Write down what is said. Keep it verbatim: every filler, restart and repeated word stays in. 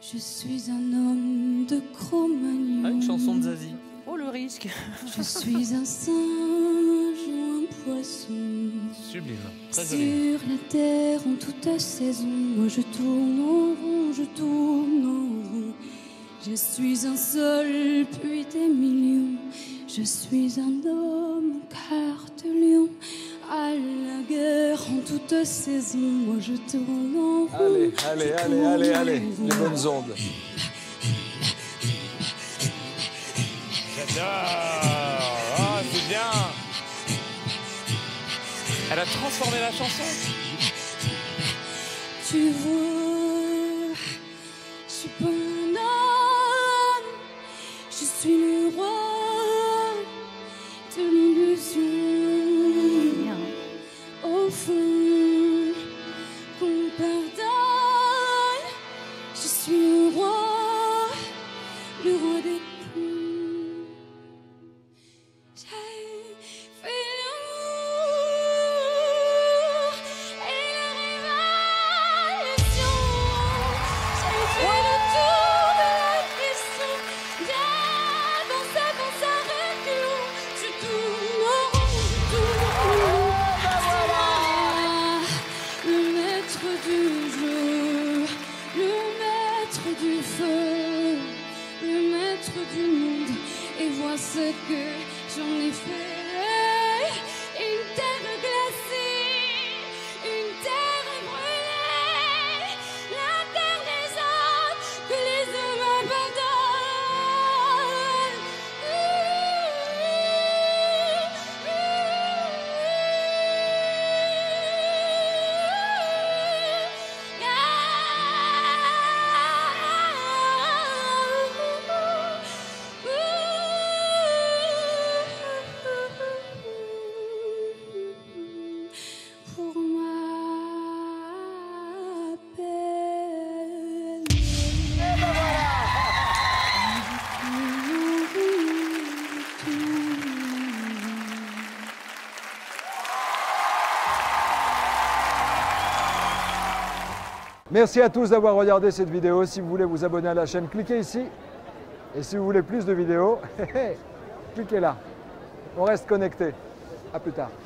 Je suis un homme de Cro-Magnon. Ah, une chanson de Zazie. Oh le risque. Je suis un singe ou un poisson. Sublime, très joli. Sur la terre en toute saison, moi je tourne en rond, je tourne en rond. Je suis un seul, puis des millions. Je suis un homme au cœur de lion. À la guerre en toute saison, moi je tourne en rond. Allez, allez, allez, allez, allez, les bonnes ondes. J'adore. Ah, c'est bien. Elle a transformé la chanson. Tu vois, je suis pas un homme, je suis le roi de l'illusion. Au fond, qu'on pardonne, je suis le roi, le roi des ponts. J'ai fait l'amour et la révolution. J'ai fait le tour de la question. Viens dans ça, dans ça, reculons. Je tourne en rond, je tourne en rond. Le maître du jeu, le maître du feu, le maître du monde, et vois ce que j'en ai fait. Une terre glacée, une terre brûlée, la terre des hommes que les hommes abandonnent. Pour ma peine. Merci à tous d'avoir regardé cette vidéo. Si vous voulez vous abonner à la chaîne, cliquez ici. Et si vous voulez plus de vidéos, cliquez là. On reste connecté. À plus tard.